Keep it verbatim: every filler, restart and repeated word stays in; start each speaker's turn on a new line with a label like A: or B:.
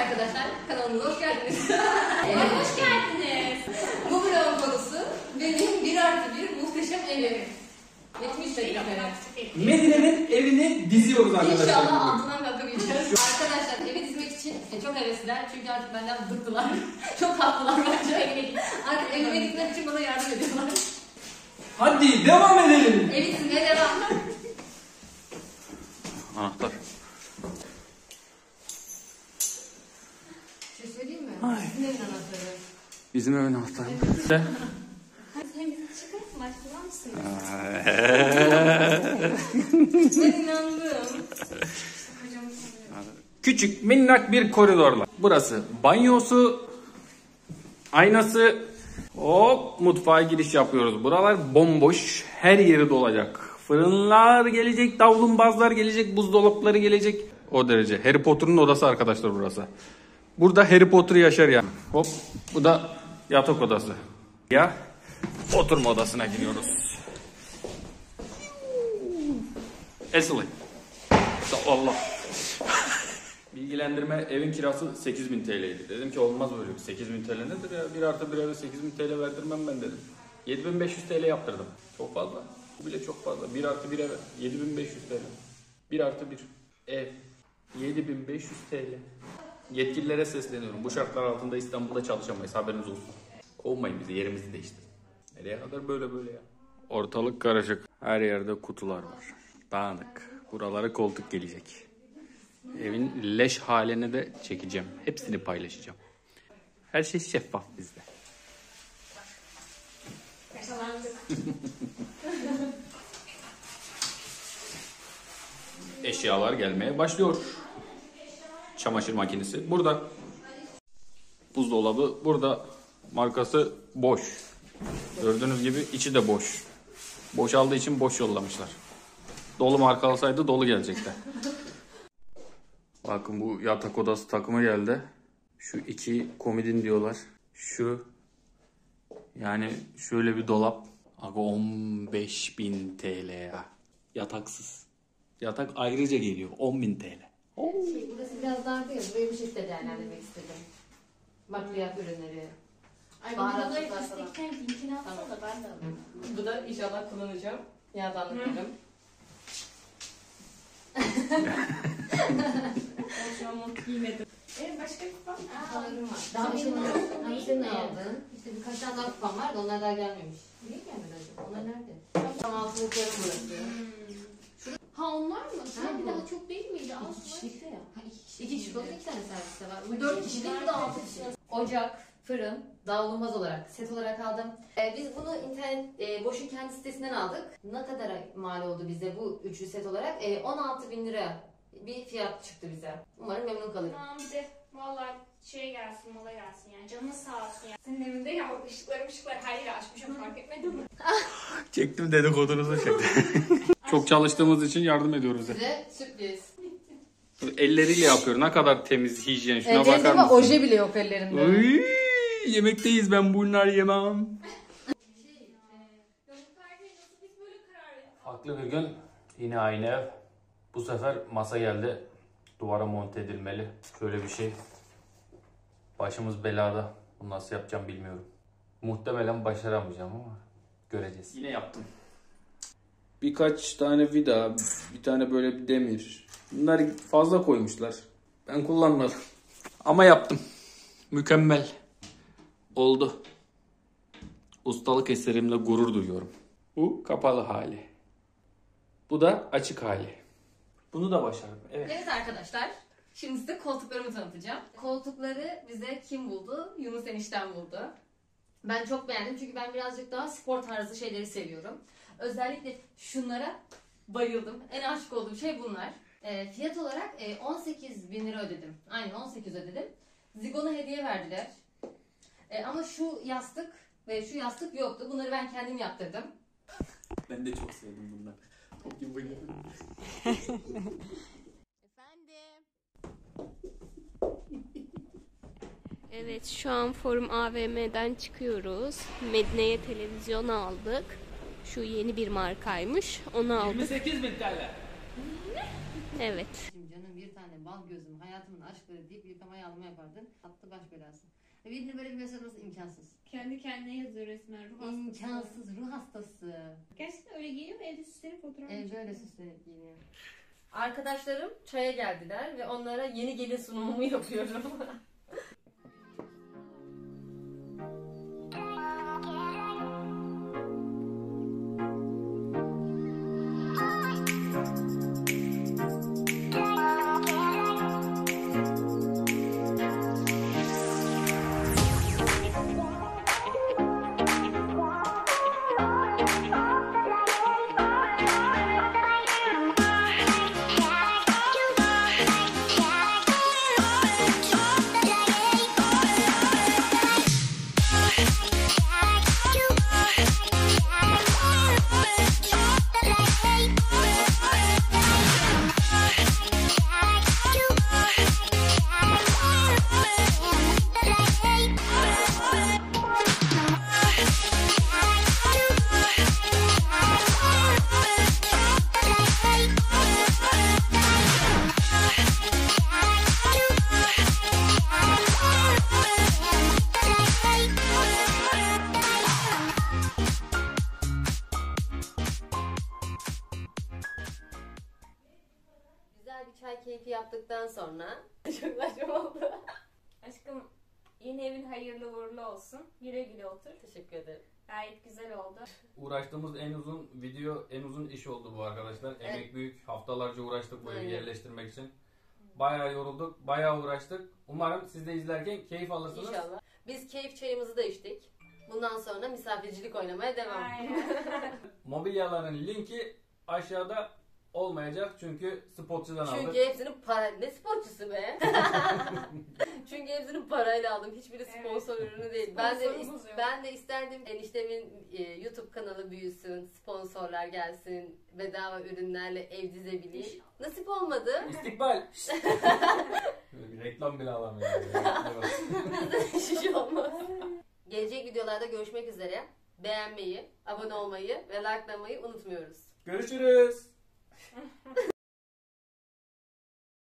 A: arkadaşlar, kanalımıza hoş geldiniz. Evet, hoş geldiniz. Bu vlogun konusu benim bir artı bir muhteşem evim. yetmiş dakika.
B: Medine'nin evini diziyoruz arkadaşlar.
A: İnşallah altından kalkabileceğiz. Arkadaşlar evi dizmek için çok hevesliler çünkü artık benden bıktılar. Çok tatlılar bence evine gitmek. Artık evime gitmek için bana yardım ediyorlar.
B: Hadi devam edelim.
A: Evi dizmeye devam.
B: Anahtar.
A: Bir şey söyleyeyim mi? Bizim evin anahtarı.
B: Bizim evin anahtarı.
A: Evet. Sen bizi çıkartma, başlar mısın? Ben inandım.
B: Küçük minnak bir koridorla. Burası banyosu, aynası. Hop mutfağa giriş yapıyoruz. Buralar bomboş. Her yeri dolacak. Fırınlar gelecek, davlumbazlar gelecek, buzdolapları gelecek. O derece. Harry Potter'ın odası arkadaşlar burası. Burada Harry Potter yaşar yani. Hop bu da yatak odası. Ya oturma odasına giriyoruz. Esili. Allah. Bilgilendirme, evin kirası sekiz bin T L'ydi. Dedim ki olmaz böyle bir sekiz bin T L nedir ya? Bir artı bir eve sekiz bin T L verdirmem ben dedim. yedi bin beş yüz T L yaptırdım. Çok fazla. Bu bile çok fazla. bir artı bir eve yedi bin beş yüz T L. bir artı bir ev yedi bin beş yüz T L. Yetkililere sesleniyorum. Bu şartlar altında İstanbul'da çalışamayız. Haberiniz olsun. Kovmayın bizi, yerimizi değiştirin. Nereye kadar böyle böyle ya? Ortalık karışık. Her yerde kutular var. Dağınık. Buralara koltuk gelecek. Evin leş halini de çekeceğim. Hepsini paylaşacağım. Her şey şeffaf bizde. Eşyalar gelmeye başlıyor. Çamaşır makinesi burada. Buzdolabı burada. Markası boş. Gördüğünüz gibi içi de boş. Boşaldığı için boş yollamışlar. Dolu markalasaydı dolu gelecekti. Bakın bu yatak odası takımı geldi. Şu iki komodin diyorlar. Şu yani şöyle bir dolap. Aga on beş bin T L ya. Yataksız. Yatak ayrıca geliyor. on bin T L.
A: Şey, burası biraz dardı ya. Burayı bu şekilde değerlendirmek istedim. Bakliyat ürünleri.
C: Ay bunları istekken linkini atsana
A: Tamam.
C: da ben de alayım.
A: Bu da inşallah kullanacağım. Yağdanlıklarım.
C: Ben şu an mont giymedim. Evet başka bir kupam.
A: Kupalarım var. Daha bir senin, daha bir senin aldığın. İşte birkaç tane daha kupam var da onlar daha gelmemiş. Niye gelmedi acaba? Onlar nerede? Tam altılıklarım burası.
C: Ha onlar mı? Sen
A: Ha.
C: daha çok değil miydi? Az
A: İki
C: var
A: kişilik.
C: işte ya. Ha iki kişi.
A: İki kişi olan iki tane serviste var. Bu
C: Bak,
A: dört
C: iki
A: kişilik,
C: kişi
A: bu da
C: var.
A: altı kişilik. Ocak, fırın, davlumbaz olarak, set olarak aldım. Ee, biz bunu internet, e, Boş'un kendi sitesinden aldık. Ne kadar mal oldu bize bu üçlü set olarak? E, on altı bin lira bir fiyat çıktı bize. Umarım memnun kalırım.
C: Tamam bir de valla şey gelsin, mola gelsin yani. Canın sağ olsun ya. Senin evinde ya ışıklar ışıklar her yeri açmışım fark etmedin mi?
B: Çektim dedikodunuzu çektim. Çok çalıştığımız için yardım ediyoruz.
A: Size sürpriz.
B: Elleriyle yapıyor. Ne kadar temiz, hijyen. Şuna
A: Ellerinde
B: bakar
A: ama
B: mısın?
A: oje bile yok ellerinde.
B: Uy, yemekteyiz, ben bunlar yemem. Farklı bir gün yine aynı ev. Bu sefer masa geldi. Duvara monte edilmeli. Şöyle bir şey. Başımız belada. Bunu nasıl yapacağım bilmiyorum. Muhtemelen başaramayacağım ama göreceğiz. Yine yaptım. Birkaç tane vida, bir tane böyle bir demir. Bunlar fazla koymuşlar. Ben kullanmadım. Ama yaptım. Mükemmel. Oldu. Ustalık eserimle gurur duyuyorum. Bu kapalı hali. Bu da açık hali. Bunu da başardım. Evet.
A: Evet arkadaşlar. Şimdi size koltuklarımı tanıtacağım. Koltukları bize kim buldu? Yunus enişten buldu. Ben çok beğendim çünkü ben birazcık daha spor tarzı şeyleri seviyorum. Özellikle şunlara bayıldım. En aşık olduğum şey bunlar. E, fiyat olarak e, on sekiz bin lira ödedim. Aynen on sekiz ödedim. Zigon'a hediye verdiler. E, ama şu yastık ve şu yastık yoktu. Bunları ben kendim yaptırdım.
B: Ben de çok sevdim bunları. Çok gibi bayıldım.
D: Evet şu an Forum A V M'den çıkıyoruz. Medine'ye televizyon aldık. Şu yeni bir markaymış. Onu aldık.
B: yirmi sekiz bin T L.
D: Evet.
A: Şimdi canım bir tane bal gözüm hayal hayatımın aşkları deyip yıkama yağlama yapardın. Attı baş belası. Birinin böyle bir mesaj olması imkansız.
C: Kendi kendine yazıyor resmen. Ruh hastası.
A: İmkansız, ruh hastası.
C: Gerçekten öyle giyiniyor mu? Evde süslenip fotoğraf
A: Evde öyle süslenip giyiniyor. Arkadaşlarım çaya geldiler ve onlara yeni gelin sunumumu yapıyorum. Güzel bir çay keyfi yaptıktan sonra çok saçma oldu.
C: Aşkım yeni evin hayırlı uğurlu olsun. Güle güle otur.
A: Teşekkür ederim.
C: Gayet güzel oldu.
B: Uğraştığımız en uzun video, en uzun iş oldu bu arkadaşlar.
A: Evet.
B: Emek büyük. Haftalarca uğraştık bu evi
A: Aynen.
B: yerleştirmek için. Bayağı yorulduk, bayağı uğraştık. Umarım siz de izlerken keyif alırsınız.
A: İnşallah. Biz keyif çayımızı da içtik. Bundan sonra misafircilik oynamaya devam.
C: Aynen.
B: Mobilyaların linki aşağıda olmayacak çünkü spotçudan
A: Çünkü
B: aldık.
A: hepsinin para... Ne sporcusu be? Çünkü hepsinin parayla aldım. Hiçbiri sponsor
C: Evet.
A: ürünü değil. Ben de
C: Sponsorumuz yok.
A: ben de isterdim eniştemin e, YouTube kanalı büyüsün, sponsorlar gelsin, bedava ürünlerle ev dizebileyim.
C: İnşallah.
A: Nasip olmadı.
B: İstikbal. Böyle bir reklam bile alamıyorum.
A: Bizde hiçbir şey olmaz. Gelecek videolarda görüşmek üzere. Beğenmeyi, abone olmayı ve likelamayı unutmuyoruz.
B: Görüşürüz.